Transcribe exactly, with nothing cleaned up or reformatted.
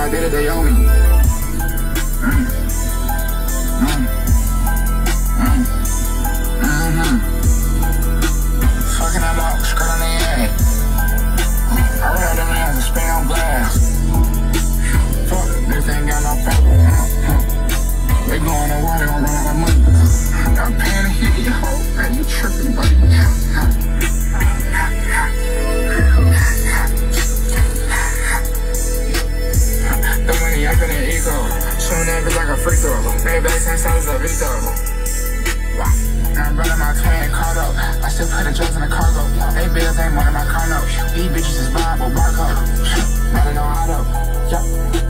I did it, they owe me. Mm. Mm. Mm. Mm-hmm. Fucking that dog, skirt on the head. I read them hands and spin on glass. Fuck, this ain't got no paper. Mm-hmm. They going to war, they gon' run out of money. I'm paying to hit your hoe, man, you tripping, buddy. The money up in the ego, showing that bitch like a free throw. Made back ten cents a veto. I'm running my twin caught up. I still put the drugs in the cargo. They bills ain't one of my car notes. These bitches is Bible barcode. I don't know how to. Yup.